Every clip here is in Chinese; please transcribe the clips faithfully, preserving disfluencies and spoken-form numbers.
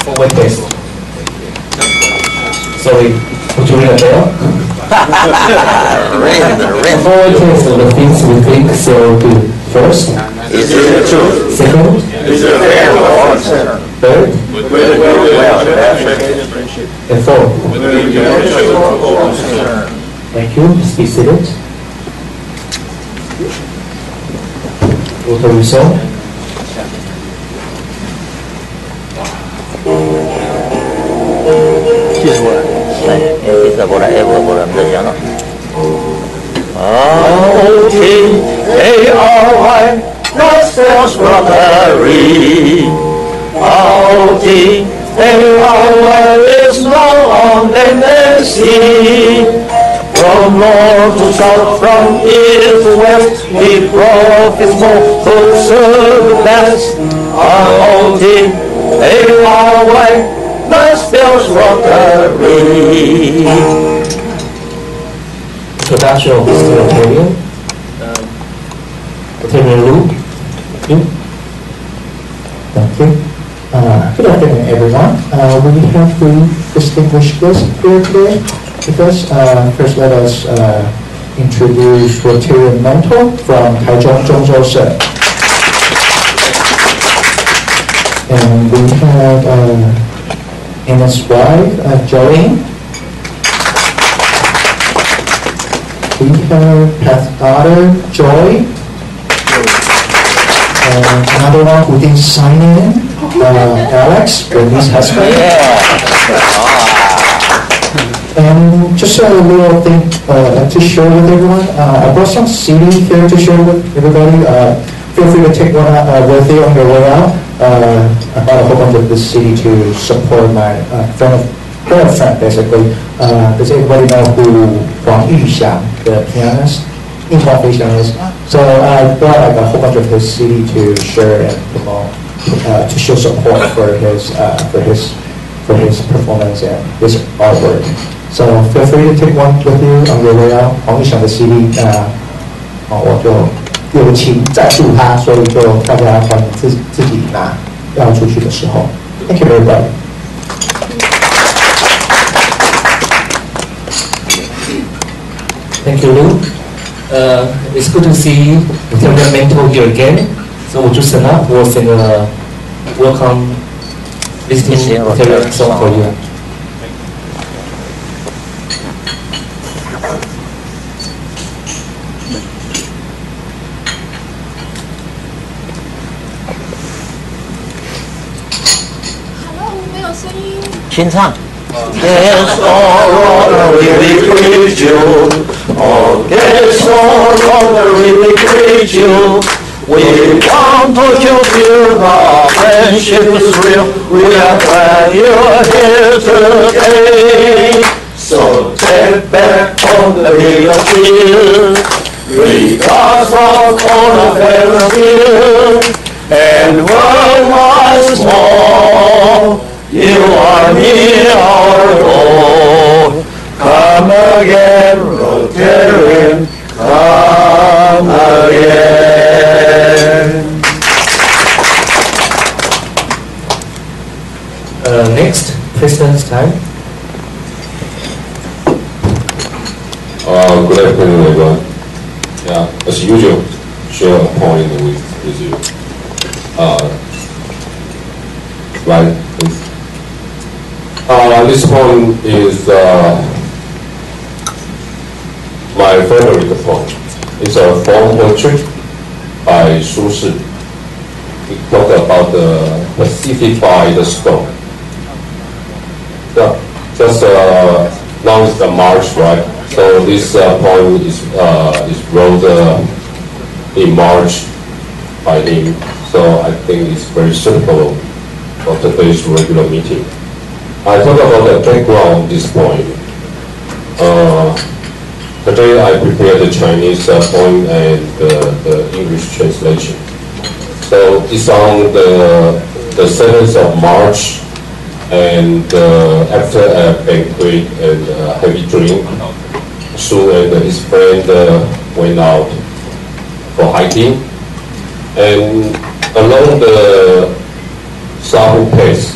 Forward test. Sorry, would you ring a bell? Ring, ring. Forward test are the things we think so good. First, Is it true? second, Is it fair or unfair? third, Well, and fourth. Thank you. Please be seated. Vote the result. This one. This is what I ever what I'm saying. O T A R Y, North Sales Rotary. O T A R Y is now on N S C. From north to south, from east to west, we profit more, who serve the best. O T A R Y, North Sales Rotary. Introduction of Mister Rotarian. Um, Rotarian Lu. You. Thank you. Uh, good afternoon, everyone. Uh, we have three distinguished guests here today with us. Uh, first, let us uh, introduce Rotarian mentor from Taichung Zhongzhou Shen. And we have uh, Anna's wife, uh, Jolene. We have Pat's daughter, Joy. And another one who didn't sign in, uh, Alex, Brittany's husband. And just a little thing uh, to share with everyone. Uh, I brought some C D here to share with everybody. Uh, feel free to take one uh, with you on your way out. Uh, I bought a whole bunch of this C D to support my uh, friend of friend, friend basically. Uh, does everybody know who Wang Yuxiang, the pianist? In is. So I brought like a whole bunch of his C D to share and promote, uh, to show support for his uh, for his for his performance and his artwork. So feel free to take one with you on your way out. 黄玉祥的 C D， 那哦我就友情赞助他，所以就大家欢迎自自己拿要出去的时候。Thank you everybody. Thank you, Lu. Uh, it's good to see Rotarian mentor here again. So would you stand up? We'll sing a welcome visiting Rotarian song for you. Hello， 没有声音。 清唱。Yes, all Rotary we greet you. Oh, yes, all Rotary we greet you. We want to show you our friendship is real. We are glad you're here today. So take back on the real feel. Because of all the feel. And worldwide small. You are near our goal. Come again, Rotarian, come again. Uh, next, President's time. Uh, good afternoon, everyone. Yeah, as usual, share a point with, with you. Uh, right, please. Uh, this poem is uh, my favorite poem. It's a form poetry by Su Shi. We talk about the pacified storm. Yeah, just uh, now is the March, right? So this uh, poem is uh, is wrote uh, in March by him. So I think it's very suitable for today's regular meeting. I talk about the background of this poem. Uh, today I prepared the Chinese uh, poem and uh, the English translation. So it's on the the seventh of March, and uh, after a banquet and a heavy drink, Su and his friend uh, went out for hiking, and along the Sahu Pass,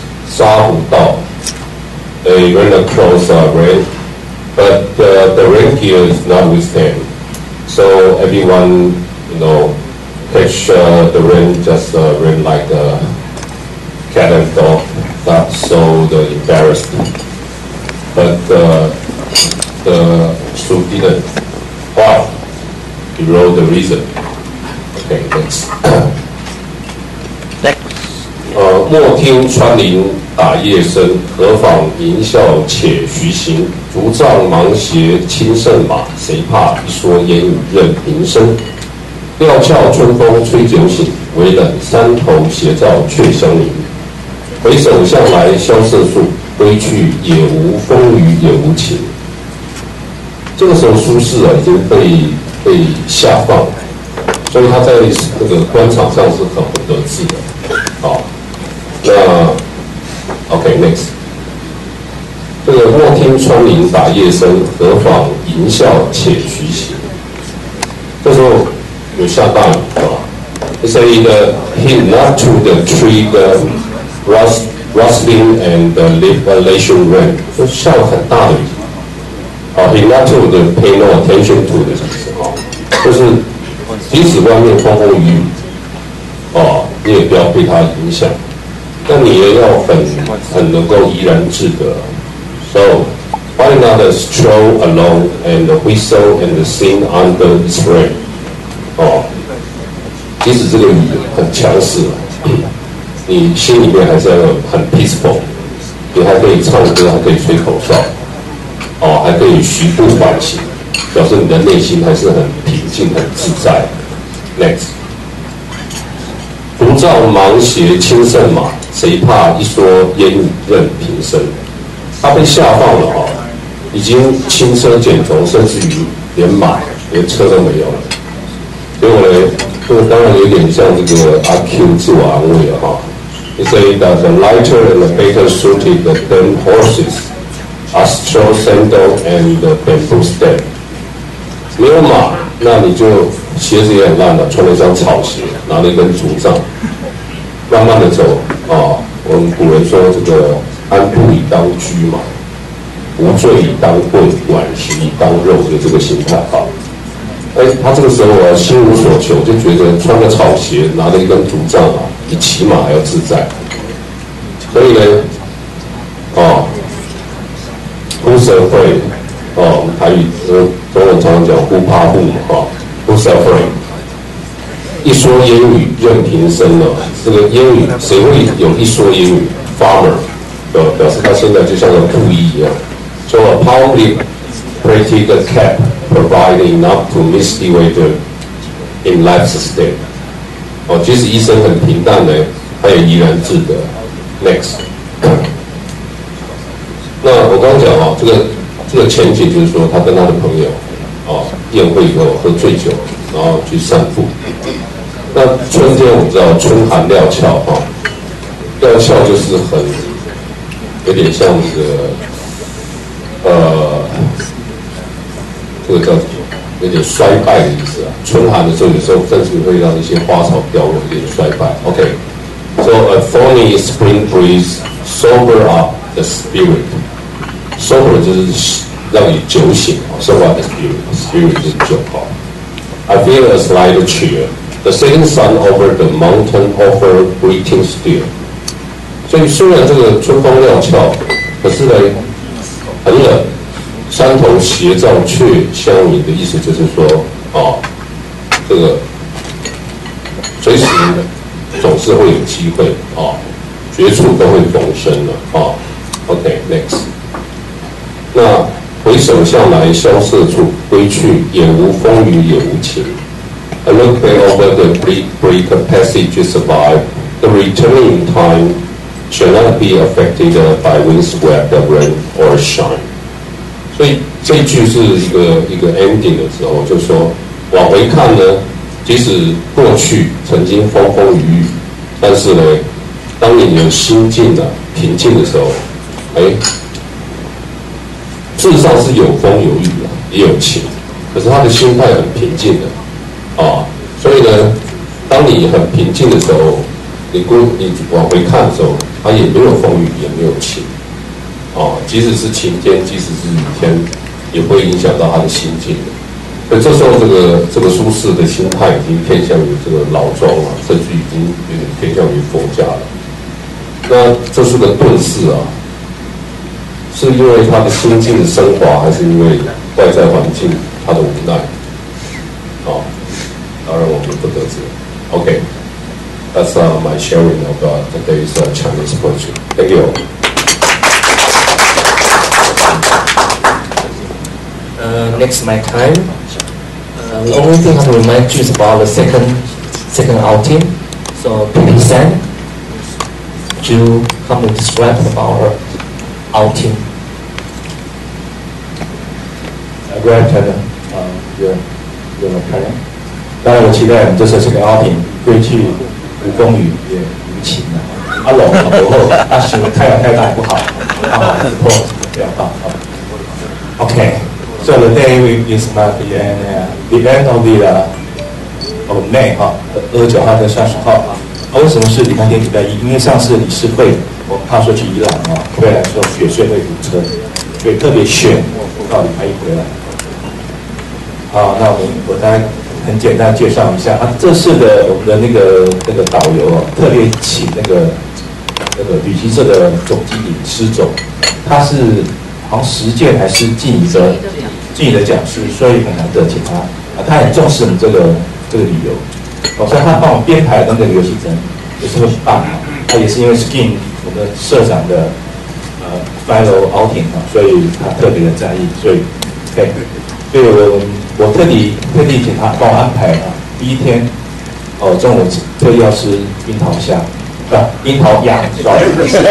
沙湖道。They ran across uh, rain, but uh, the rain gear is not with them. So everyone, you know, catch uh, the rain, just uh, ran like a cat and dog. Got so uh, embarrassed. But uh, the Su didn't. Why? He wrote the reason. Okay, next. Next. 呃，莫听穿林打叶声，何妨吟啸且徐行。竹杖芒鞋轻胜马，谁怕一蓑烟雨任平生。料峭春风吹酒醒，微冷山头斜照却相迎。回首向来萧瑟处，归去也无风雨也无晴。这个时候苏轼啊已经被被下放，所以他在这个官场上是很不得志的。好，那 OK next， 这个莫听穿林打叶声，何妨吟啸且徐行。这时候有下大雨啊。He said that he not to the tree the rust rustling and the lation rain， 就下了很大的雨。啊 ，he not to the pay no attention to 的意思啊，就是即使外面风风雨雨，哦，你也不要被它影响。那你也要很很能够怡然自得。So why not stroll along and whistle and sing under its rain？ 哦，即使这个雨很强势，你心里面还是要很 peaceful， 你还可以唱歌，还可以吹口哨，哦，还可以徐步缓行，表示你的内心还是很平静、很自在。Next， 竹杖芒鞋轻胜马，谁怕一蓑烟雨任平生。他被下放了哦，已经轻车简从，甚至于连马、连车都没有了。结果呢，这个当然有点像这个阿 Q 自我安慰了哈。He said that the lighter and the better suited the ten horses are straw sandal and the bamboo stem。没有马，那你就鞋子也很烂了，穿了一双草鞋，拿了一根竹杖，慢慢的走啊。我们古人说这个安步以当车嘛，无罪以当棍，晚食以当肉，就这个心态啊。哎，他这个时候啊，心无所求，就觉得穿个草鞋，拿着一根竹杖啊，比骑马还要自在。所以呢，哦 ，Who's afraid？ 哦，我们台语呃中文常常讲不怕不嘛，哈 ，Who's afraid？ 一蓑烟雨任平生了，这个烟雨谁会有一蓑烟雨 ？Farmer， 呃，表示他现在就像个布衣一样。So a palm-leaf pretty good cap provided enough to miss the weather in life's state。哦，即使一生很平淡呢，他也怡然自得。Next， 那我刚刚讲哦，这个这个前景就是说，他跟他的朋友哦宴会以后喝醉酒，然后去散步。那春天我们知道春寒料峭哈，料峭就是很有点像这个呃，这个叫什么？有点衰败的意思啊。春寒的时候，有时候甚至会让一些花草掉落，有点衰败。OK，so a thorny spring breeze sober up the spirit。sober 就是让你酒醒啊 ，sober up the spirit，spirit 就是酒哈。I feel a slight cheer。The setting sun over the mountain offer greeting still。所以虽然这个春风料峭，可是呢很冷，山头斜照却相迎的意思就是说，哦，这个随时总是会有机会哦，绝处都会逢生了哦。OK next， 那回首向来萧瑟处，归去也无风雨也无晴。I look back over the bleak, bleak passage survived. The returning time shall not be affected by windswept rain or shine. 所以这一句是一个一个 ending 的时候，就是说往回看呢，即使过去曾经风风雨雨，但是呢，当你有心境啊平静的时候，哎，事实上是有风有雨的，也有晴，可是他的心态很平静的。啊，所以呢，当你很平静的时候， 你过你往回看的时候，它也没有风雨，也没有晴，哦，即使是晴天，即使是雨天，也不会影响到他的心境的。所以这时候，这个这个苏轼的心态已经偏向于这个老庄啊，甚至已经有点偏向于佛家了。那这是个遁世啊，是因为他的心境的升华，还是因为外在环境他的无奈？哦，当然我们不得知。OK， that's uh, my sharing of uh, today's uh, Chinese poetry. Thank you. Uh, next, my time. Uh, the only thing I have to remind you is about the second second outing. So, P P San, would you come and describe about our outing? Uh, good afternoon. Uh, your your parent. 当然，我期待我们这次这个outing会去无风雨也无晴啊。啊冷啊不好，啊是太阳太大也不好，刚好不错，不要到啊。Okay. So the day is not the end, uh, the end of the uh, of May 哈，二十九号跟三十号啊。啊，为什么是礼拜天、礼拜一？因为上次理事会我们怕说去宜兰啊，回来的时候雪隧会堵车，所以特别选到礼拜一回来。好，那我们我大概很简单介绍一下啊，这次的我们的那个那个导游哦，特别请那个那个旅行社的总经理施总，他是好像实践还是记忆的。记忆的讲师，所以很难得请他啊，他很重视我们这个这个旅游，哦，所以他帮我们编排的那个游戏程也是很棒啊。他也是因为 Skin 我们的社长的呃 final outing 啊，所以他特别的在意，所以 OK， 所以我我特地特地请他帮我安排啊，第一天哦中午特意要吃樱桃虾。啊，樱桃鸭，是吧？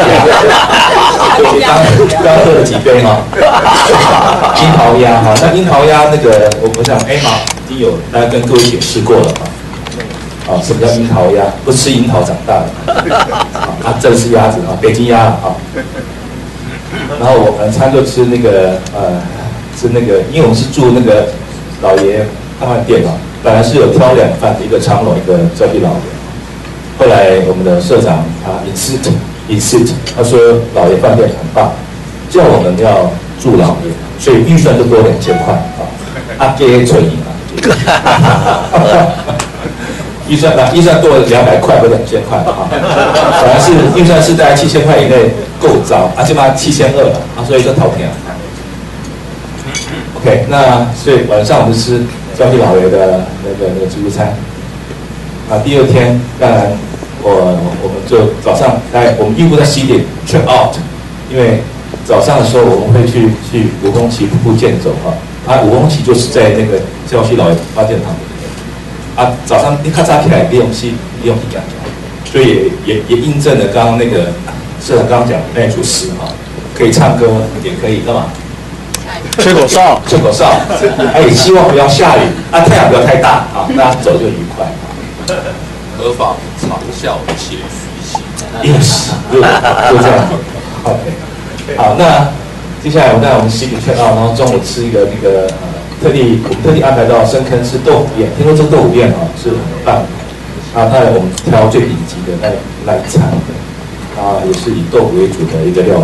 刚刚喝了几杯哈，樱桃鸭哈，那樱桃鸭那个，我我想 Emma 已经有大家跟各位解释过了哈。啊，什么叫樱桃鸭？不是吃樱桃长大的，啊，这是鸭子啊，北京鸭啊。然后我晚餐就吃那个呃，吃那个，因为我们是住那个老爷饭饭店嘛，本来是有挑两饭，一个长龙，一个招娣老爷。后来我们的社长他 insist insist， 他说老爷饭店很棒，叫我们要住老爷，所以预算就多两千块啊，啊给存银啊，预算啊预算多了两百块或两千块啊，本来是预算是大概七千块以内够招，啊起码七千二了啊，所以就逃平了。OK， 那所以晚上我们吃招娣老爷的那个那个自助餐，啊第二天当然。我我们就早上在我们预估在十一点 check out， 因为早上的时候我们会去去五峰旗瀑布健走啊，啊五峰旗就是在那个礁溪老爷发电厂里面，啊早上一咔嚓起来利用溪利用一讲，所以也也也印证了刚刚那个社长刚刚讲的那组诗啊，可以唱歌也可以干嘛？ 吹口哨， 吹口哨，哎希望不要下雨啊，太阳不要太大啊，大家走就愉快。 合法长效且虚席。 Yes， 就就这样子。OK， 好，那接下来我带我们十点劝到，然后中午吃一个那个呃，特地我们特地安排到深坑吃豆腐宴，听说这豆腐宴啊是很棒，啊，那我们挑最顶级的那那一餐，啊，也是以豆腐为主的一个料理。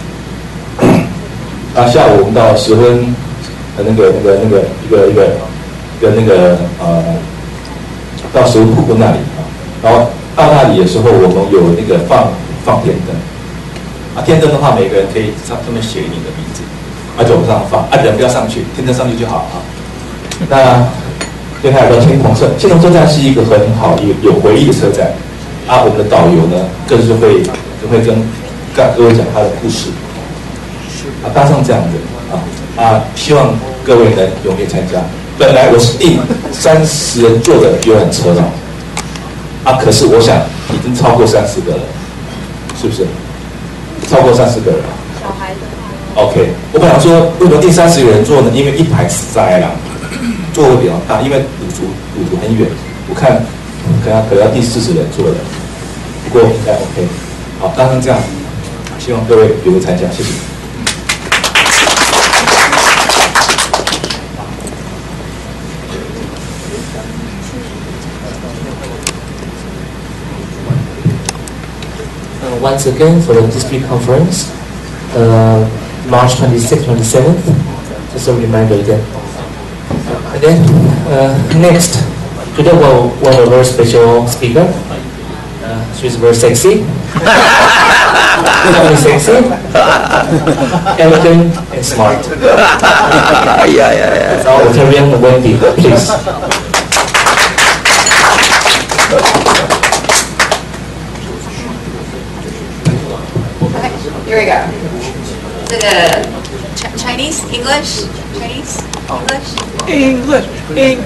啊，下午我们到石婚的那个那个那个一个一个一个那个呃。到石湖瀑布那里啊，然后到那里的时候，我们有那个放放天灯，啊，天灯的话，每个人可以上上面写你的名字，啊，就往上放，啊，人不要上去，天灯上去就好啊。那接下来到青铜车，青铜车站是一个很好有有回忆的车站，啊，我们的导游呢更是会就会跟跟各位讲他的故事，啊，搭上这样的啊啊，希望各位能踊跃参加。本来我是订三十人座的游览车的，啊，可是我想已经超过三十个了，是不是？超过三十个人。 小孩的。 OK， 我本来说为什么订三十个人座呢？因为一排塞啦，座位比较大，因为鲁竹鲁竹很远，我看可能可能要订四十人座的，不过应该 OK。好，当然这样，希望各位踊跃参加，谢谢。 once again for the district conference, uh, March twenty-sixth, twenty-seventh. Just a reminder again. And then uh, next, today we'll, we'll have a very special speaker. Uh, she's very sexy. Very sexy, elegant, and smart. yeah, yeah, yeah. It's our Rotarian Wendy, please. Okay, here we go. 这个 Chinese, English, Chinese, English. English, English.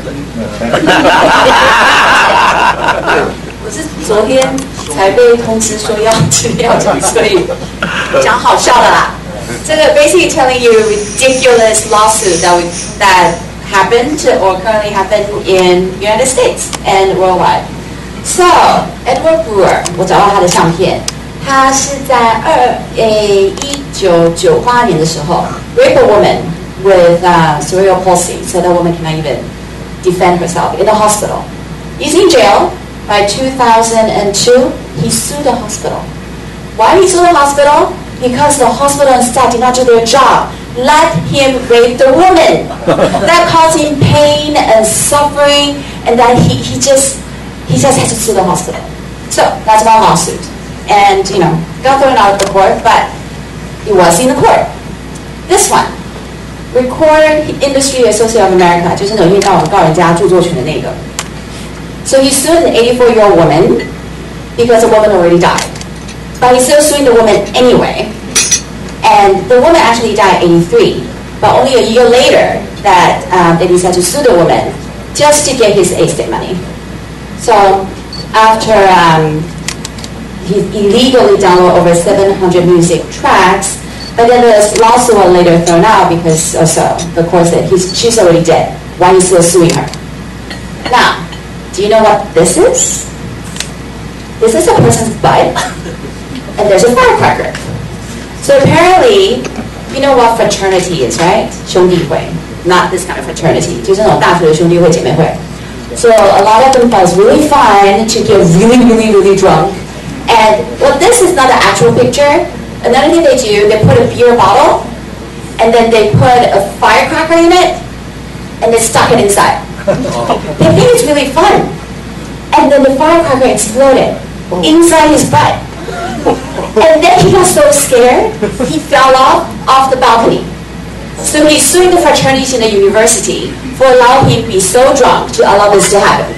我是昨天才被通知说要今天要讲，所以讲好笑的啦。这个 basically telling you ridiculous lawsuit that we, that happened or currently happened in United States and worldwide. So Edward Brewer， 我找到他的相片，他是在二诶一九九八年的时候 rape a woman with uh, cerebral palsy, so that woman cannot even defend herself in the hospital. He's in jail. By two thousand two, he sued the hospital. Why he sued the hospital? Because the hospital and staff did not do their job. Let him rape the woman. That caused him pain and suffering, and that he, he just he just had to sue the hospital. So that's one lawsuit. And you know, got thrown out of the court, but it was in the court. This one, Record Industry Association of America, 就是纽约告告人家著作权的那个。So he sued an eighty-four-year-old woman because the woman already died. But he's still suing the woman anyway. And the woman actually died at eighty-three. But only a year later that um, they decided to sue the woman just to get his estate money. So after um, he illegally downloaded over seven hundred music tracks, but then the lawsuit was later thrown out because also the court said he's, she's already dead. Why are you still suing her? Now, do you know what this is? This is a person's butt, and there's a firecracker. So apparently, you know what fraternity is, right? 兄弟会, not this kind of fraternity. 就是那种大学的兄弟会姐妹会. So a lot of them thought it's really fun to get really, really, really drunk. And well, this is not the actual picture. Another thing they do, they put a beer bottle, and then they put a firecracker in it, and they stuck it inside. They think it's really fun. And then the firecracker exploded inside his butt. And then he got so scared, he fell off off the balcony. So he's suing the fraternities in the university for allowing him to be so drunk to allow this to happen.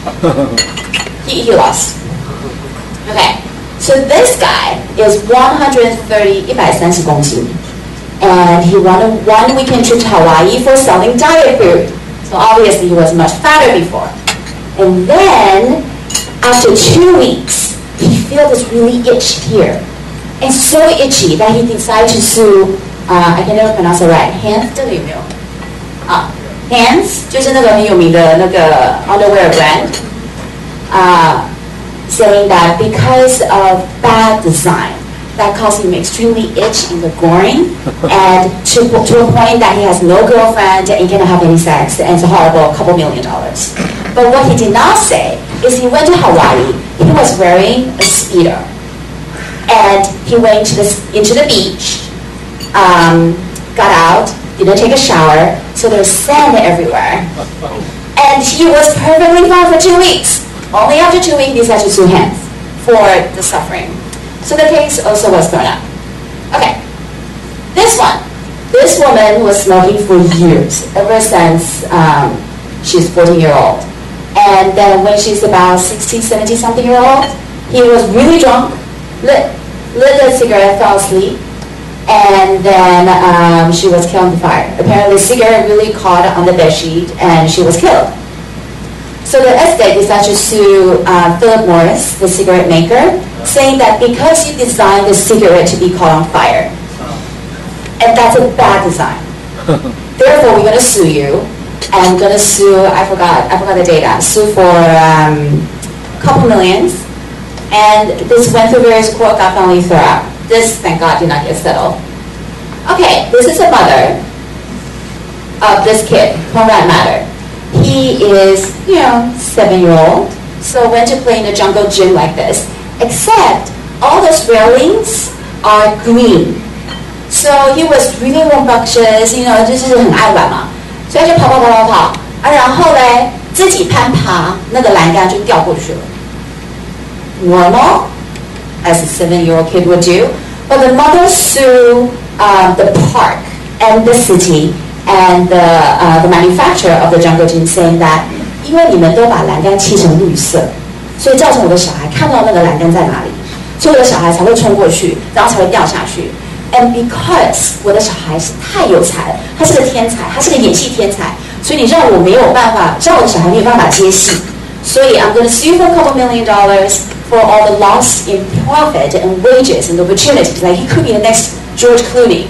He, he lost. Okay, so this guy is one hundred thirty, 一百三十公斤. And he won a one weekend trip to Hawaii for selling diet food. So obviously he was much fatter before. And then, after two weeks, he felt this really itch here. And so itchy that he decided to sue, uh, I can never pronounce it right, Hands, 这里有没有? Ah, Hands, 就是那个很有名的那个 underwear brand, uh, saying that because of bad design, that caused him extremely itch in the groin, and to, to a point that he has no girlfriend and he cannot have any sex, and it's a horrible couple million dollars. But what he did not say is he went to Hawaii, he was wearing a speedo, and he went to the, into the beach, um, got out, didn't take a shower, so there's sand everywhere. And he was perfectly fine for two weeks. Only after two weeks he decided to sue Hands for the suffering. So the case also was thrown out. Okay, this one. This woman was smoking for years, ever since um, she's fourteen year old. And then when she's about sixty, seventy something year old, he was really drunk, lit, lit a cigarette, fell asleep, and then um, she was killed on fire. Apparently the cigarette really caught on the bedsheet and she was killed. So the estate decided to sue uh, Philip Morris, the cigarette maker, saying that because you designed the cigarette to be caught on fire, and that's a bad design. Therefore, we're going to sue you, and we're going to sue, I forgot, I forgot the data, sue for um, a couple millions, and this went through various court, got finally thrown out. This, thank God, did not get settled. Okay, this is the mother of this kid, Conrad Matter. He is, you know, seven-year-old, so went to play in the jungle gym like this. Except all those railings are green. So he was really rambunctious, you know, 就是很爱玩嘛，所以他就跑跑跑跑跑啊，然后嘞自己攀爬那个栏杆就掉过去了。Normal, as a seven-year-old kid would do, but the mother sued uh, the park and the city and the uh, the manufacturer of the jungle gym, saying that 因为你们都把栏杆漆成绿色，所以造成我的小孩看到那个栏杆在哪里，所以我的小孩才会冲过去，然后才会掉下去。And because 我的小孩是太有才了，他是个天才，他是个演戏天才，所以你让我没有办法，让我的小孩没有办法接戏，所以 I'm going to sue for a couple million dollars for all the loss in profit and wages and opportunities. Like he could be the next George Clooney.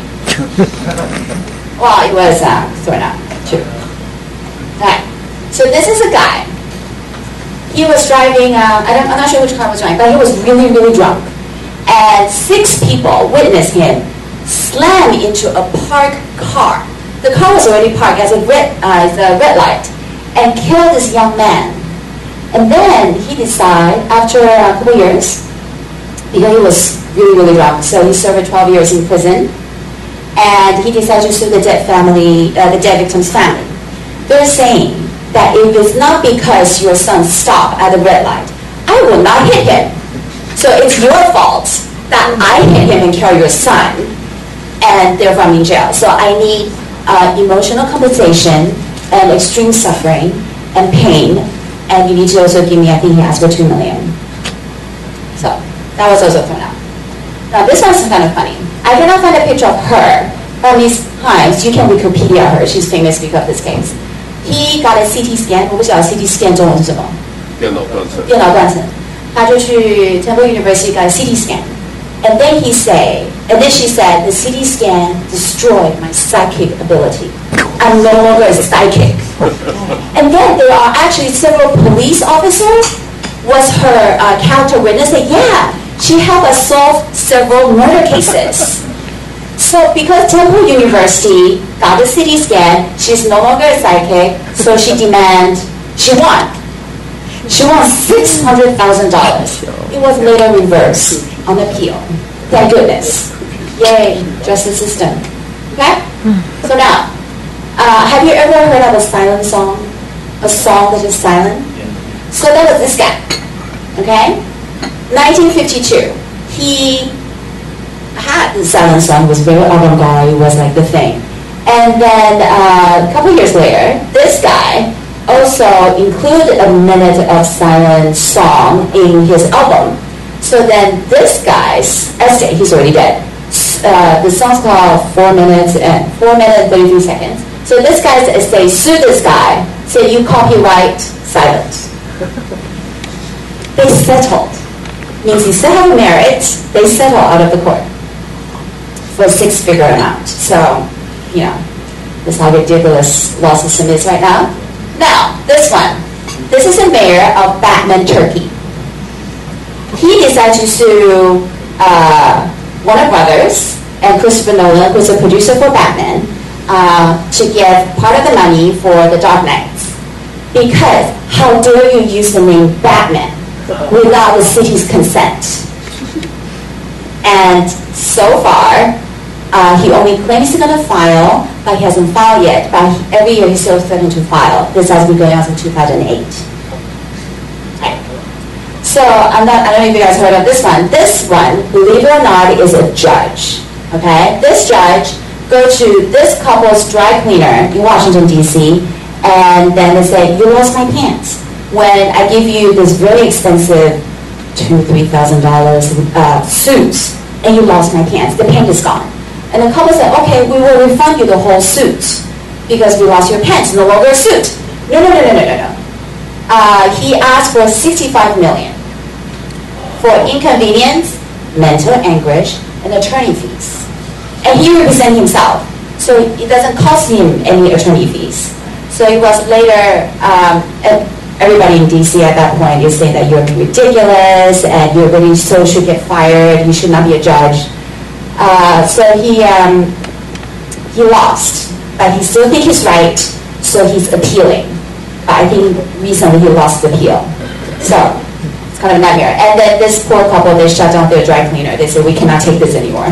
Well, it was uh, thrown out too. Right. So this is a guy. He was driving. Uh, I don't, I'm not sure which car he was driving, but he was really, really drunk. And six people witnessed him slam into a parked car. The car was already parked as a red, uh, as a red light, and killed this young man. And then he decided, after a couple years, because he was really, really drunk, so he served twelve years in prison, and he decided to sue the dead family, uh, the dead victim's family. They're saying that if it's not because your son stopped at the red light, I will not hit him. So it's your fault that I hit him and killed your son, and therefore I'm in jail. So I need uh, emotional compensation and extreme suffering and pain, and you need to also give me, I think he asked for two million. So that was also thrown out. Now this one's kind of funny. I cannot find a picture of her, but Miss Hines, you can Wikipedia her. She's famous because of this case. He got a C T scan. 我不晓得 C T scan 中文是什么？ 电脑断层。 电脑断层。他就去 Temple University got a C T scan, and then he say, and then she said, the C T scan destroyed my psychic ability. I'm no longer a psychic. And then there are actually several police officers was her uh, character witness. Say, yeah, she helped us solve several murder cases. So because Temple University got the C T scan, she's no longer a psychic, so she demand, she won. She won six hundred thousand dollars. It was later reversed on appeal. Thank goodness. Yay, justice system. Okay? So now, uh, have you ever heard of a silent song? A song that is silent? So that was this guy. Okay? nineteen fifty-two. He had the silent song, was very avant-garde, it was like the thing. And then uh, a couple years later, this guy also included a minute of silent song in his album. So then this guy's essay, he's already dead. Uh, the song's called Four Minutes and Four Minutes thirty-three Seconds. So this guy's essay sued this guy, say you copyright silence. They settled. Means instead of merit, they settle out of the court for a six-figure amount. So, you know, this is how ridiculous law system is right now. Now, this one. This is the mayor of Batman, Turkey. He decided to sue uh, Warner Brothers and Christopher Nolan, who's a producer for Batman, uh, to give part of the money for the Dark Knights. Because how dare you use the name Batman without the city's consent? And so far, Uh, he only claims he's going to file, but he hasn't filed yet. But he, every year he's still threatening to file. This has been going on since two thousand eight. Okay. So I'm not, I don't know if you guys heard of this one. This one, believe it or not, is a judge. Okay? This judge go to this couple's dry cleaner in Washington, D C, and then they say, you lost my pants. When I give you this very expensive two, three thousand dollars uh, suit, and you lost my pants, the paint is gone. And the couple said, okay, we will refund you the whole suit because we lost your pants, no longer a suit. No, no, no, no, no, no, no. Uh, he asked for sixty-five million dollars for inconvenience, mental anguish, and attorney fees. And he represented himself, so it doesn't cost him any attorney fees. So it was later, um, everybody in D C at that point is saying that you're ridiculous and you're really so should get fired, you should not be a judge. Uh, so he um, he lost, but he still thinks he's right, so he's appealing. But I think recently he lost the appeal. So it's kind of a nightmare. And then this poor couple, they shut down their dry cleaner. They said, we cannot take this anymore.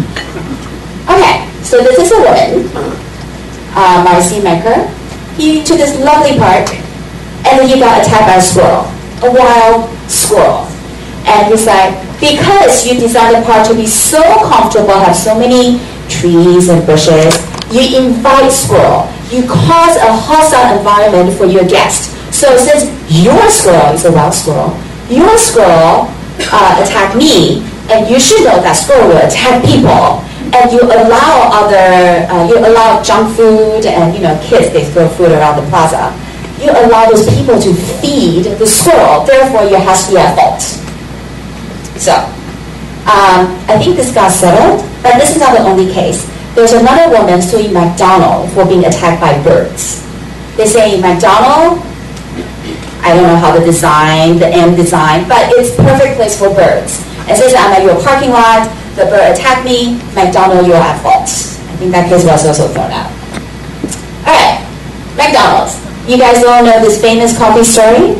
Okay, so this is a woman, uh, Marcy Mecker. He to this lovely park, and then he got attacked by a squirrel, a wild squirrel. And he's like, because you designed the park to be so comfortable, have so many trees and bushes, you invite squirrel. You cause a hostile environment for your guest. So since your squirrel is a wild squirrel, your squirrel uh, attacked me, and you should know that squirrel will attack people. And you allow other, uh, you allow junk food, and you know, kids, they throw food around the plaza. You allow those people to feed the squirrel, therefore you have to be at fault. So, um, I think this got settled, but this is not the only case. There's another woman suing McDonald's for being attacked by birds. They say McDonald's, I don't know how the design, the end design, but it's perfect place for birds. It says I'm at your parking lot, the bird attacked me, McDonald's, you're at fault. I think that case was also thrown out. Alright, McDonald's. You guys all know this famous coffee story?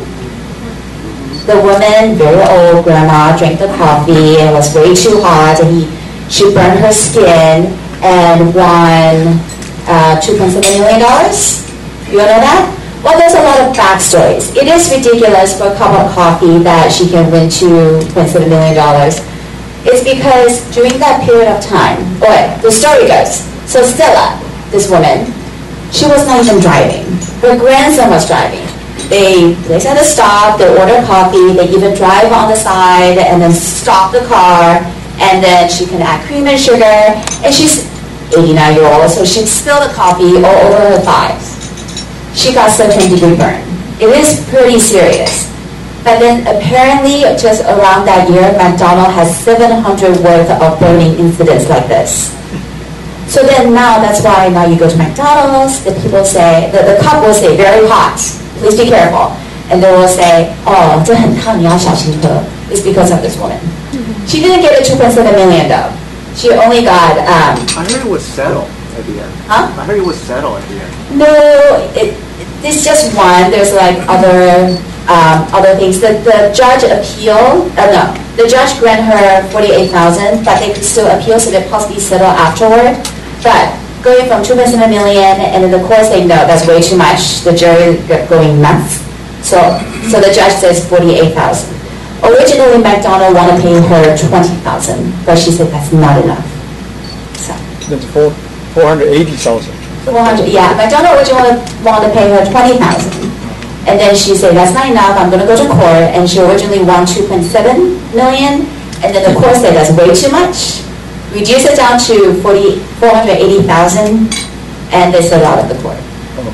The woman, very old grandma, drank the coffee and it was way too hot, and he, she burned her skin and won uh, two point seven million dollars. You all know that? Well, there's a lot of backstories. It is ridiculous for a cup of coffee that she can win two point seven million dollars. It's because during that period of time, oh wait, the story goes, so Stella, this woman, she was not even driving. Her grandson was driving. They place at a stop, they order coffee, they even drive on the side and then stop the car, and then she can add cream and sugar, and she's eighty-nine year old, so she spilled the coffee all over her thighs. She got second degree burn. It is pretty serious. But then apparently just around that year, McDonald's has seven hundred worth of burning incidents like this. So then now, that's why now you go to McDonald's, the people say, the, the cop will say, very hot, please be careful. And they will say, oh, 这很烫，你要小心喝. It's because of this woman. She didn't get a two point seven million though. She only got, um, I heard it was settled at the end. Huh? I heard it was settled at the end. No, it, it's just one. There's like other um, other things. The, the judge appealed, uh, no, the judge granted her forty-eight thousand dollars, but they could still appeal, so they possibly settle afterward. But going from two point seven million dollars and then the court saying, no, that's way too much, the jury going nuts. So, so the judge says forty-eight thousand dollars. Originally, McDonald's wanted to pay her twenty thousand dollars, but she said that's not enough. So. That's four, four hundred eighty thousand. four hundred, yeah. McDonald's originally wanted to pay her twenty thousand dollars. And then she said, that's not enough, I'm going to go to court. And she originally won two point seven million dollars. And then the court said, that's way too much. Reduce it down to four hundred eighty thousand dollars. And they settled out of the court.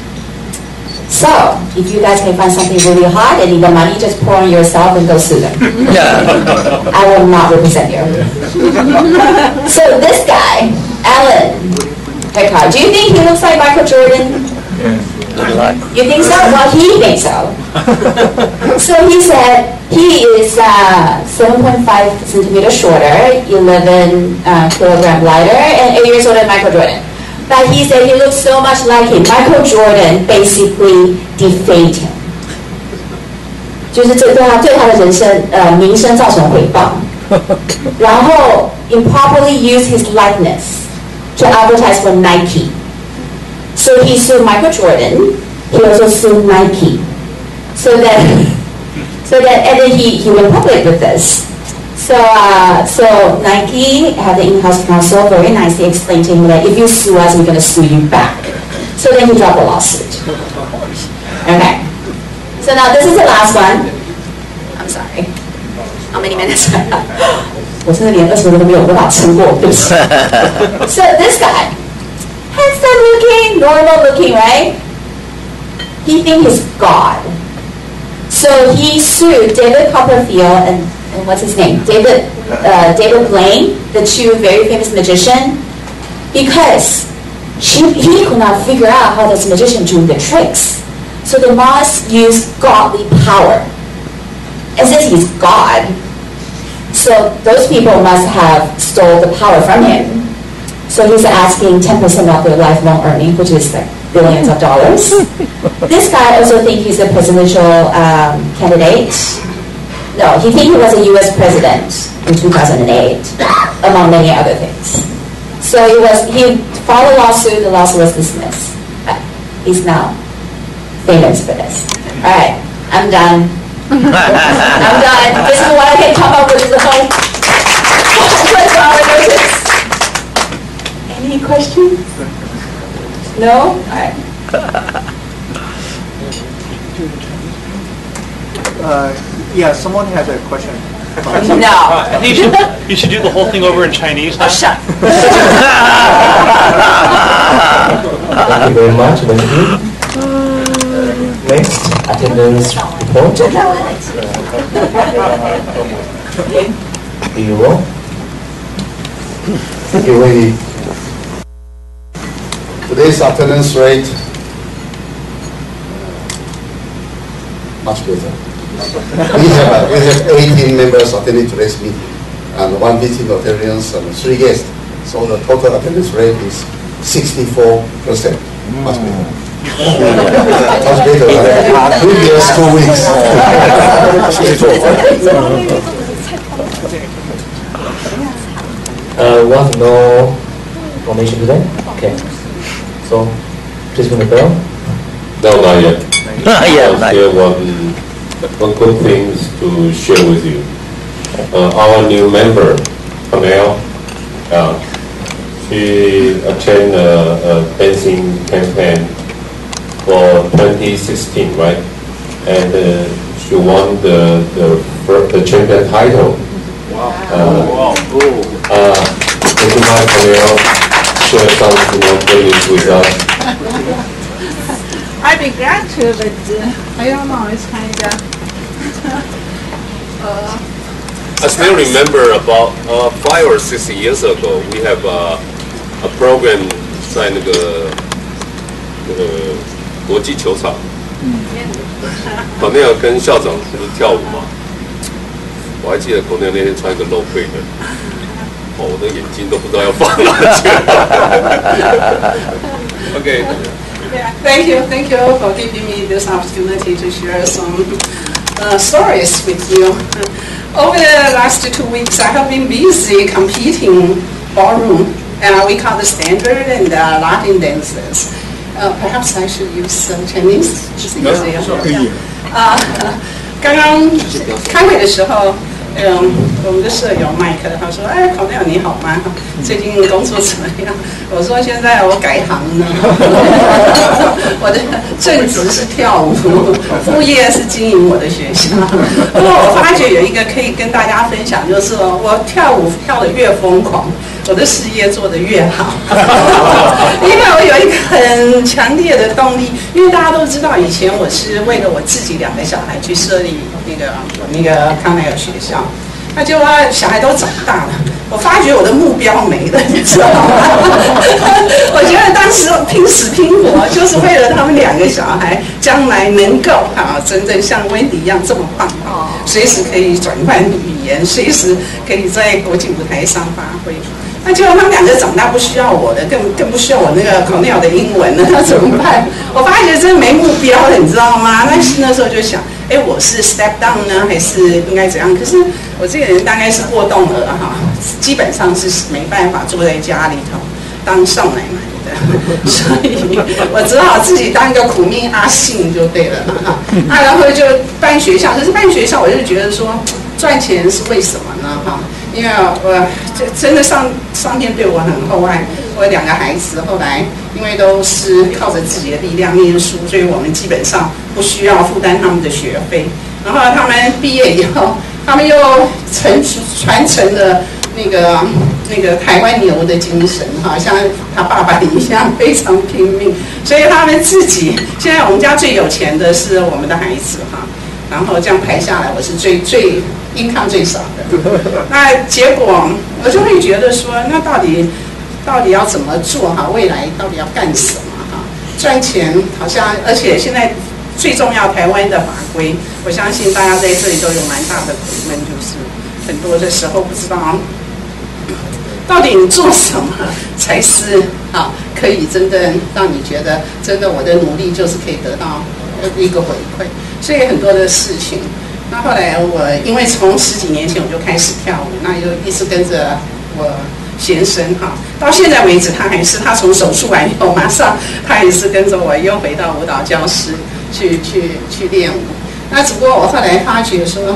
So, if you guys can find something really hot and need the money, just pour on yourself and go sue them. I will not represent you. So this guy, Alan Eckhart, do you think he looks like Michael Jordan? You think so? Well, he thinks so. So he said he is uh, seven point five centimeters shorter, eleven uh, kilogram lighter, and eight years older than Michael Jordan. But he said he looks so much like him. Michael Jordan basically defamed him. 就是这对他对他的人生呃名声造成诽谤，然后 improperly use his likeness to advertise for Nike. So he sued Michael Jordan. He also sued Nike. So that so that and then he he went public with this. So, uh, so Nike had the in-house counsel very nicely explained to him that if you sue us, we're going to sue you back. So then he dropped the lawsuit. Okay. So now this is the last one. I'm sorry. How many minutes?我真的连二十分钟都没有办法撑过，对不起。So this guy, handsome looking, normal looking, right? He thinks he's God. So he sued David Copperfield and And what's his name? David, uh, David Blaine, the two very famous magicians, because she, he could not figure out how this magician do the tricks. So they must use godly power. And since he's God, so those people must have stole the power from him. So he's asking ten percent of their lifelong earning, which is like billions of dollars. This guy also thinks he's a presidential um, candidate. No, he think he was a U S president in two thousand eight, among many other things. So it was he filed a lawsuit. The lawsuit was dismissed. Uh, he's now famous for this. All right, I'm done. I'm done. This is what I can come up with the whole notice. Any questions? No? All right. Uh, yeah, someone has a question. No. You should, you should do the whole thing over in Chinese now. Oh, shut. Thank you very much, Wendy. Next, attendance report. Zero. Thank you, Wendy. Today's attendance rate much better. We have, uh, we have eighteen members attending today's meeting, and one visiting Rotarians and three guests. So the total attendance rate is sixty-four percent. Much better. Much better than previous two weeks. Uh, we have no information today? Okay. So, please ring the bell. No, not yet. Yeah, I not still one, one good thing to share with you. Uh, our new member, Pamela, uh, she attended a, a dancing campaign for twenty sixteen, right? And uh, she won the the, first, the champion title. Wow. Uh, wow. Uh, would you mind, Pamela, share some more feelings with us? I'd be glad to, but uh, I don't know, it's kind of, uh, I still remember about uh, five or six years ago, we have uh, a program 在那个那个国际球场，Cornell跟校长不是跳舞吗？我还记得Cornell那天穿一个露背的，哦，我的眼睛都不知道要放哪去。OK。 Yeah, thank you, thank you for giving me this opportunity to share some uh, stories with you. Over the last two weeks, I have been busy competing ballroom, and we call the standard and uh, Latin dances. Uh, perhaps I should use uh, Chinese. No, easier. 啊，刚刚开会的时候。 嗯，我们的舍友麦克他说：“哎，考亮你好吗？最近工作怎么样？”我说：“现在我改行了，我的正职是跳舞，副业是经营我的学校。不过我发觉有一个可以跟大家分享，就是我跳舞跳得越疯狂，我的事业做得越好。因为我有一个很强烈的动力，因为大家都知道，以前我是为了我自己两个小孩去设立那个那个康奈尔学校。 那结果小孩都长大了，我发觉我的目标没了，你知道吗？我觉得当时拼死拼活，就是为了他们两个小孩将来能够啊，真正像温迪一样这么棒，随时可以转换语言，随时可以在国际舞台上发挥。那结果他们两个长大不需要我的，更更不需要我那个 Cornell 的英文了，那怎么办？我发觉真没目标了，你知道吗？那那时候就想。 哎，我是 step down 呢，还是应该怎样？可是我这个人大概是过动儿哈，基本上是没办法坐在家里头当少奶奶的，所以我只好自己当一个苦命阿信就对了哈。啊，然后就办学校，可是办学校我就觉得说赚钱是为什么呢哈？因为我这真的上上天对我很厚爱，我两个孩子后来。 因为都是靠着自己的力量念书，所以我们基本上不需要负担他们的学费。然后他们毕业以后，他们又承传承了那个那个台湾牛的精神，哈，像他爸爸一样非常拼命。所以他们自己现在我们家最有钱的是我们的孩子，哈。然后这样排下来，我是最最 income 最少的。那结果我就会觉得说，那到底？ 到底要怎么做哈？未来到底要干什么哈？赚钱好像，而且现在最重要，台湾的法规，我相信大家在这里都有蛮大的苦闷，就是很多的时候不知道到底你做什么才是啊，可以真的让你觉得真的我的努力就是可以得到一个回馈。所以很多的事情， 那后来我因为从十几年前我就开始跳舞，那就一直跟着我先生哈，到现在为止他还是，他从手术完以后马上他也是跟着我又回到舞蹈教室去去去练舞。那只不过我后来发觉说，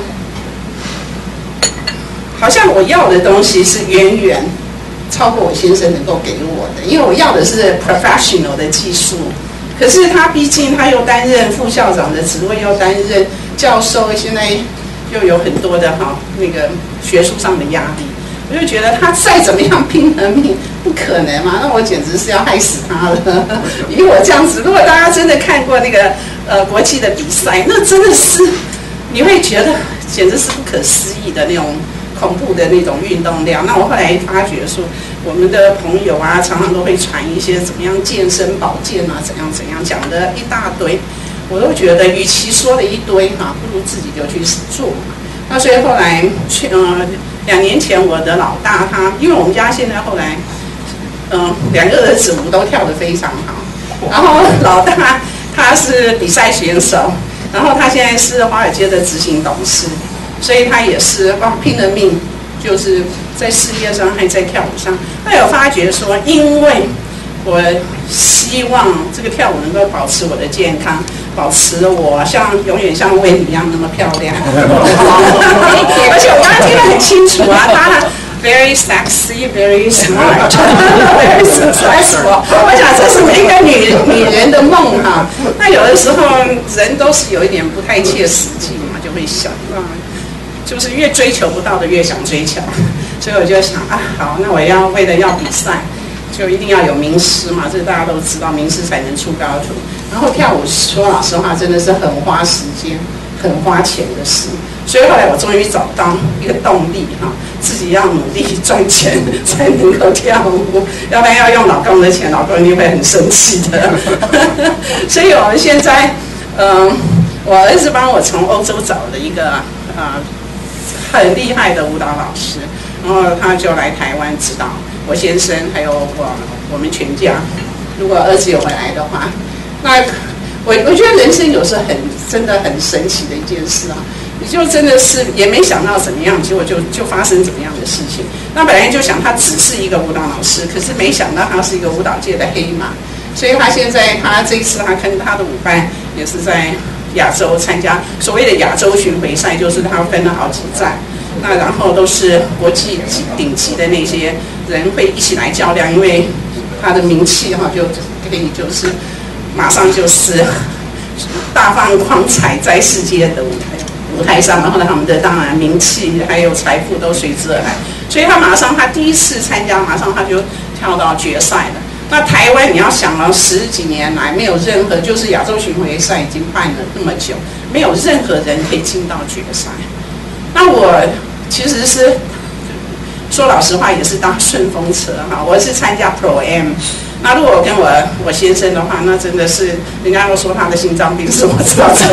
好像我要的东西是远远超过我先生能够给我的，因为我要的是 professional 的技术，可是他毕竟他又担任副校长的职位，又担任教授，现在又有很多的哈那个学术上的压力。我就觉得他再怎么样拼了命，不可能嘛！那我简直是要害死他了。以我这样子，如果大家真的看过那个呃国际的比赛，那真的是你会觉得简直是不可思议的那种恐怖的那种运动量。那我后来发觉说，我们的朋友啊，常常都会传一些怎么样健身保健啊，怎样怎样讲的一大堆，我都觉得与其说了一堆哈、啊，不如自己就去做嘛。那所以后来去呃。两年前，我的老大他，因为我们家现在后来，嗯、呃，两个儿子舞都跳得非常好。然后老大他是比赛选手，然后他现在是华尔街的执行董事，所以他也是哇拼了命，就是在事业上还在跳舞上。他有发觉说，因为我希望这个跳舞能够保持我的健康，保持我像永远像薇妮一样那么漂亮。而且我刚刚听得很清楚啊，他 very sexy, very smart, very successful。我想这是每一个女女人的梦哈。那有的时候人都是有一点不太切实际嘛，就会想啊，就是越追求不到的越想追求。所以我就想啊，好，那我要为了要比赛。就一定要有名师嘛，这个大家都知道，名师才能出高徒。然后跳舞，说老实话，真的是很花时间、很花钱的事。所以后来我终于找到一个动力哈，自己要努力赚钱才能够跳舞，要不然要用老公的钱，老公一定会很生气的。所以我们现在，嗯、呃，我儿子帮我从欧洲找了一个呃很厉害的舞蹈老师，然后他就来台湾指导。我先生还有我，我们全家，如果儿子有回来的话，那我我觉得人生有时很真的很神奇的一件事啊，你就真的是也没想到怎么样，结果就就发生怎么样的事情。那本来就想他只是一个舞蹈老师，可是没想到他是一个舞蹈界的黑马，所以他现在他这一次他跟他的舞伴也是在亚洲参加所谓的亚洲巡回赛，就是他分了好几站。那然后都是国际顶级的那些人会一起来较量，因为他的名气哈，就可以就是马上就是大放光彩在世界的舞台舞台上，然后呢，他们的当然名气还有财富都随之而来，所以他马上他第一次参加，马上他就跳到决赛了。那台湾你要想了十几年来没有任何，就是亚洲巡回赛已经办了那么久，没有任何人可以进到决赛。那我其实是说老实话，也是当顺风车哈。我是参加 Pro M， 那如果我跟我我先生的话，那真的是人家都说他的心脏病是我造成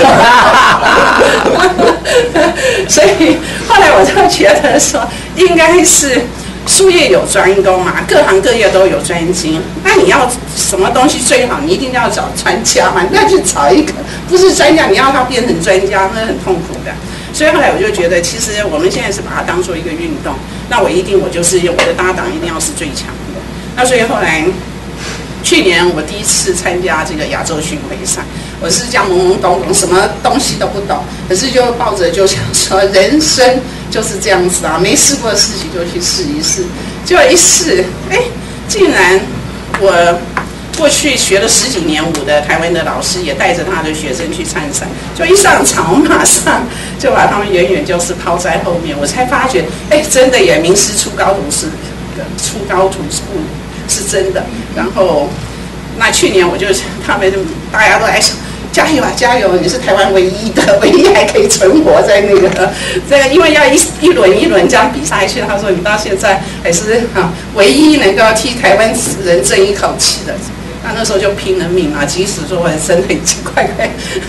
的。所以后来我就觉得说，应该是术业有专攻嘛，各行各业都有专精。那你要什么东西最好，你一定要找专家嘛，那就找一个不是专家，你要他变成专家，那很痛苦的。所以后来我就觉得，其实我们现在是把它当做一个运动，那我一定我就是用我的搭档一定要是最强的。那所以后来去年我第一次参加这个亚洲巡回赛，我是这样懵懵懂懂，什么东西都不懂，可是就抱着就想说，人生就是这样子啊，没试过的事情就去试一试。结果一试，哎，竟然我过去学了十几年舞的台湾的老师也带着他的学生去参赛，就一上场，我马上就把他们远远就是抛在后面，我才发觉，哎，真的也名师出高徒是出高徒是是真的。然后那去年我就他们大家都来说，加油啊加油！你是台湾唯一的，唯一还可以存活在那个在，因为要一一轮一轮这样比赛去。他说你到现在还是啊唯一能够替台湾人争一口气的。那那时候就拼了命啊！即使说我身体已经快快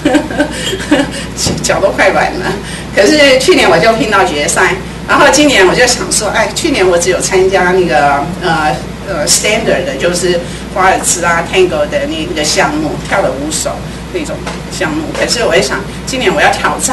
脚都快软了，可是去年我就拼到决赛，然后今年我就想说，哎，去年我只有参加那个呃呃 standard 的，就是华尔兹啊 Tango 的那个项目，跳了五首那种项目。可是我也想，今年我要挑战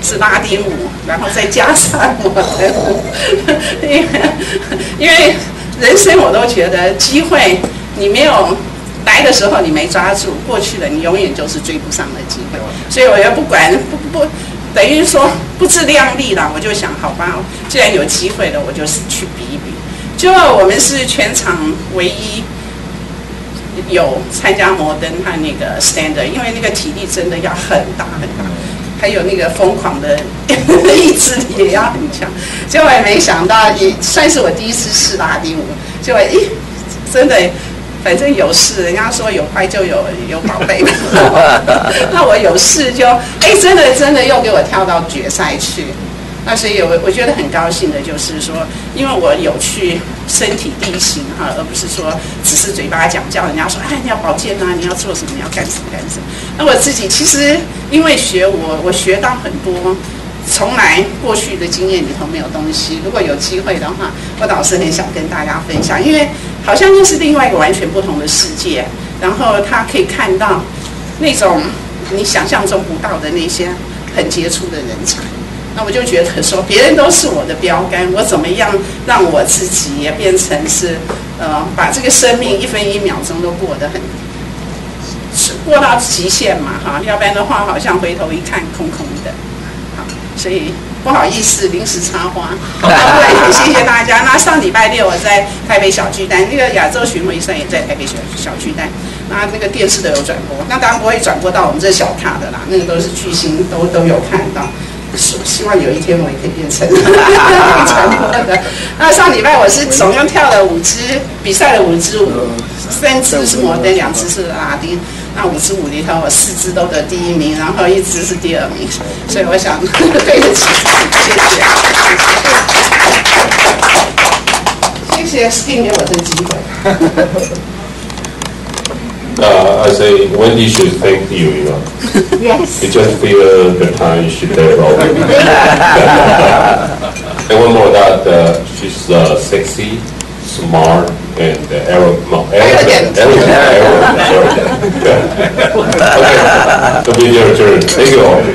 是拉丁舞，然后再加上我的舞，因为因为人生我都觉得机会你没有来的时候你没抓住，过去了你永远就是追不上的机会，所以我也不管不不等于说不自量力了，我就想好吧，既然有机会了，我就是去比一比。就我们是全场唯一有参加摩登和那个 standard， 因为那个体力真的要很大很大。还有那个疯狂的意志力也要很强，结果也没想到，也算是我第一次试拉丁舞，结果咦，真的，反正有事，人家说有坏就有有宝贝嘛，那我有事就哎，真的真的又给我跳到决赛去，那所以我我觉得很高兴的就是说，因为我有去身体力行哈，而不是说只是嘴巴讲，叫人家说哎你要保健啊，你要做什么，你要干什么干什么。那我自己其实因为学我，我学到很多从来过去的经验里头没有东西。如果有机会的话，我倒是很想跟大家分享，因为好像又是另外一个完全不同的世界，然后他可以看到那种你想象中不到的那些很杰出的人才。那我就觉得说，别人都是我的标杆，我怎么样让我自己也变成是，呃，把这个生命一分一秒钟都过得很，过到极限嘛，哈，要不然的话，好像回头一看空空的，好，所以不好意思临时插花，那也很谢谢大家。那上礼拜六我在台北小巨蛋，那个亚洲巡回赛也在台北小小巨蛋，那那个电视都有转播，那当然不会转播到我们这小咖的啦，那个都是巨星都都有看到。希望有一天我也可以变成传播的。那上礼拜我是总共跳了五支比赛的五支舞，三支是摩登，两支是拉丁。那五支舞里头，我四支都得第一名，然后一支是第二名，所以我想对得起自己，谢谢。谢谢 Sting 给我这个机会。 Uh, I say Wendy should thank you, you know. Yes. You just feel the time you should there already. And one more that uh, she's uh, sexy, smart, and uh, arrogant. No, arrogant. Arrogant. Arrogant. Arrogant. Okay. It'll be your turn. Thank you all.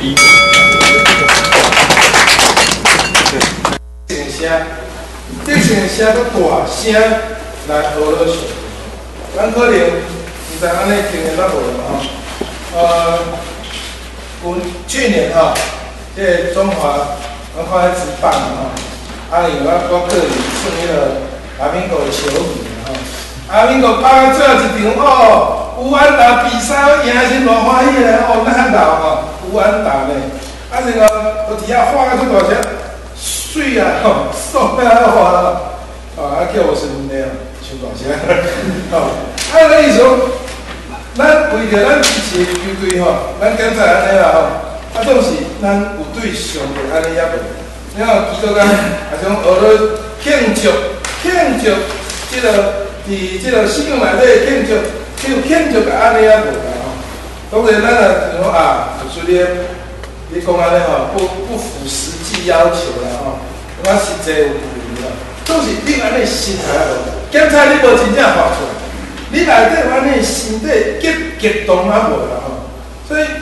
这声声个大声来学落去，咱可能。在安尼经验较无嘛吼，呃，有去年吼，这个中华我看迄职棒吼，啊，因为我我个人算迄个阿民国的球迷吼，阿民国打最后一场哦，有安打比赛赢是偌欢喜咧哦，咱老吼有安打咧，啊，这个我底下画个出大声，水啊吼，爽啊画啊，啊叫我身咧，伤大声，吼，啊，那意思。咱为着咱支持的球队吼，咱刚才安尼啦吼，啊总是咱有对上帝安尼也袂，然后基督教啊种学了庆祝庆祝，即个伫即个信仰内底庆祝，就庆祝个安尼也袂啦吼。当然咱也就讲啊，就是你你讲安尼吼，不不符实际要求啦吼，我实际有不一啦，总是你安尼心态无，检查你无真正发出来。你内底有安尼身体激激动啊无啦吼，所以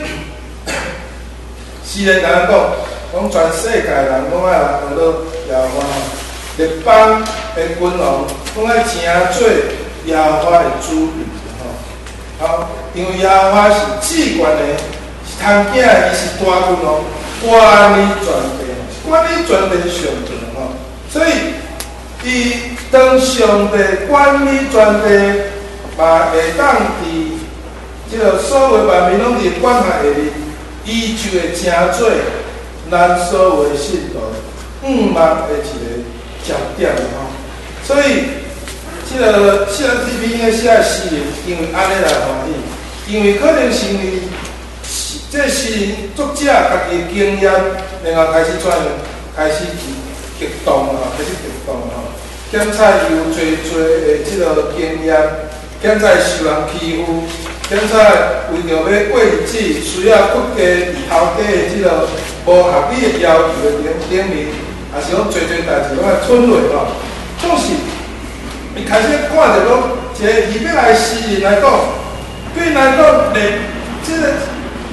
是人讲讲，讲全世界人讲啊，学到耶和华吼，列邦的君王讲啊，诚做耶和华的主人吼。好，因为耶和华是至权的，是通囝，伊是大君王，管理全地，管理全地上帝吼。所以，伊当上帝管理全地。嘛会当伫即个所有万民拢伫管辖下面，伊就会成做咱所有的信徒五万的一个焦点吼。所以，即个写 T V 应该写诗人，因为安尼来欢喜，因为可能是因为这诗人作者家己的经验，然后开始怎样，开始激动啊，开始激动啊，检查有侪侪的即个经验。现在受人欺负，现在为着要过日子，需要国家头家的即个无合理的要求的领领域，也是讲侪侪代志拢来吞落吼。总是伊开始看着讲，一个伊要来诗人来讲，对来讲，连即个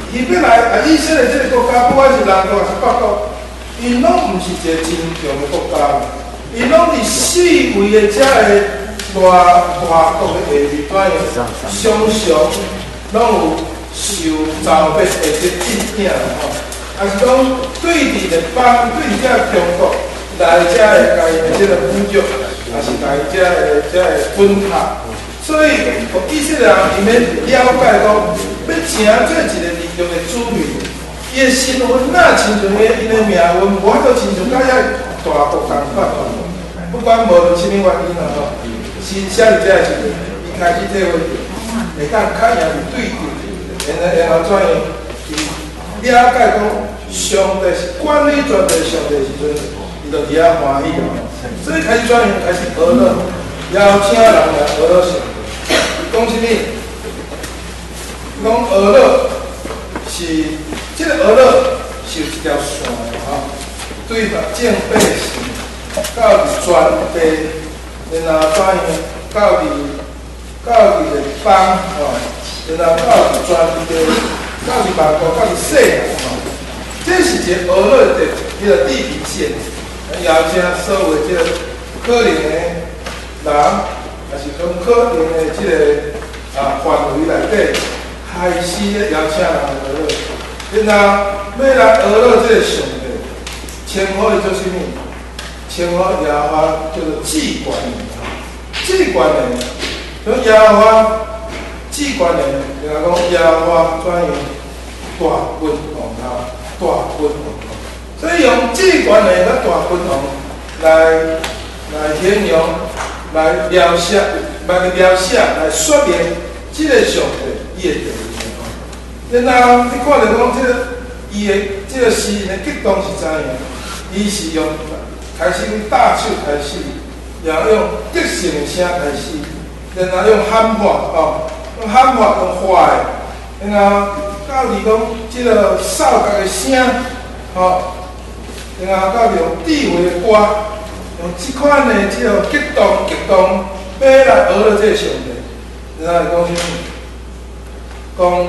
伊本来啊，以色列这个国家，不管是南国还是北国，伊拢毋是一个真强的国家，伊拢伫四围的遮个大大国的下面，怎样常常拢有受遭别的这影响吼，啊是讲对伫个邦对伫遮中国来遮个家己的这个侮辱，啊是家己遮个遮个分下。所以，以色列人伊免了解讲，要成做一个利用的子民，伊的身份哪亲像个因的命运，无法度亲像甲遐大国共款。不管无论什么原因啦吼，是写伫遮的时阵，伊开始体会会当较赢伫对敌，然后然后怎样？伊了解讲，上帝是管理全地上帝的时阵，伊就伫遐欢喜了。所以开始怎样？开始娱乐，邀请人来娱乐上。讲什么？讲娱乐是，这个娱乐是有一条线的吼，对目正百姓，到伫全地，然后怎样？到伫到伫个邦吼，然后到伫全地，到伫万国，到伫世界吼，这是一个娱乐的一个地平线，邀请所有这个可能的人。也是从可能的这个啊范围内底开始咧邀请人来娱乐，然后要来娱乐这个上帝，称呼伊做什么？称呼耶和华叫做至管的，至管的，从耶和华至管的，然后讲耶和华怎样大君王啊，大君王，所以用至管的甲大君王来来形容。来描写，来描写，来说明这个上帝伊的地位。然后你看到讲这个伊的这个诗人的激动是怎样？伊是用开始用大手开始，然后用得胜的声开始，然后用喊话哦，用喊话用话的，然后到伫讲这个扫角的声，哦，然后到伫用智慧的歌。用这款的这个激动、激动，要来娱乐这个上帝，然后讲什么？讲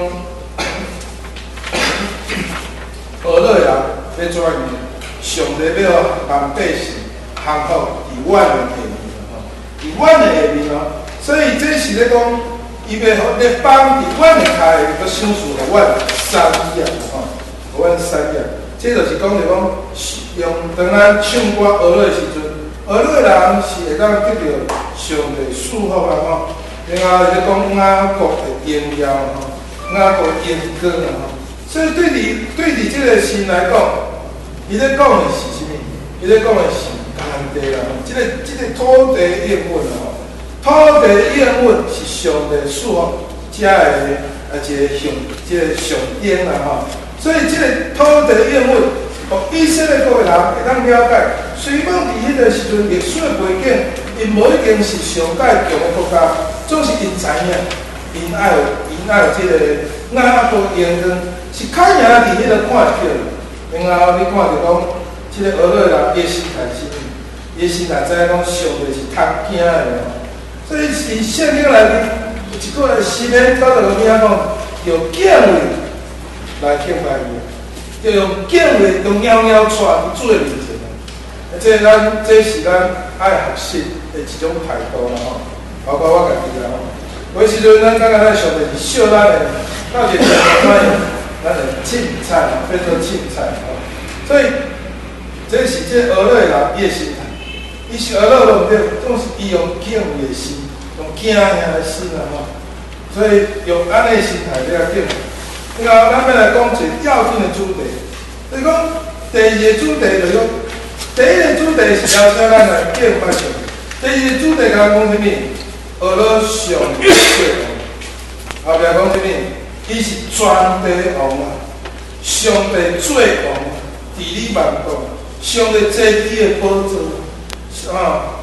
娱乐人要怎样？上帝要万百姓幸福伫阮的下面吼，伫阮的下面哦。所以这是咧讲，伊要咧放伫阮的下面，要享受着阮产业吼，阮产业。这就是讲着讲，用当咱唱歌娱乐的时阵。娱乐人是会当得到上帝祝福啊吼，然后就讲雅各的荣耀吼，雅各的荣光啊吼。所以对你对你这个神来讲，伊咧讲的是什么？伊咧讲的是干地啦，这个这个土地应允啊吼，土地应允是上帝祝福遮的啊一个象，这个象征啦吼。所以这个土地应允。哦，以色列国的人会当了解，虽讲伫迄个时阵历史的背景，因无一定是上界强的国家，总是因知影，因爱有因爱有即个雅各荣光，是较赢伫迄个看到，然后你看着讲，即个俄罗人伊心态是，伊心态知影讲上帝是通惊的哦，所以是圣经内面有一个诗篇到着个名讲，有敬畏来敬拜伊。就用敬畏，用袅袅带伫主的面前啊！这咱这是咱爱学习的一种态度啦吼，包括我家己啦吼。有时阵咱感觉咱上帝是笑咱的，到一个程度咱咱就凊彩，变做凊彩吼。所以这是这俄勒人伊的心态，伊是俄勒人对，总是伊用敬畏的心，用惊吓的心啦吼。所以用安尼心态来敬畏。然后，咱要来讲一个要紧的主题。就是讲，第二个主题就是讲，第一个主题是邀请咱来敬拜上帝。第二个主题讲讲什么？俄罗上帝最王。后壁讲什么？伊是全地王啊，上帝最王，治理万国，上帝坐基的宝座啊。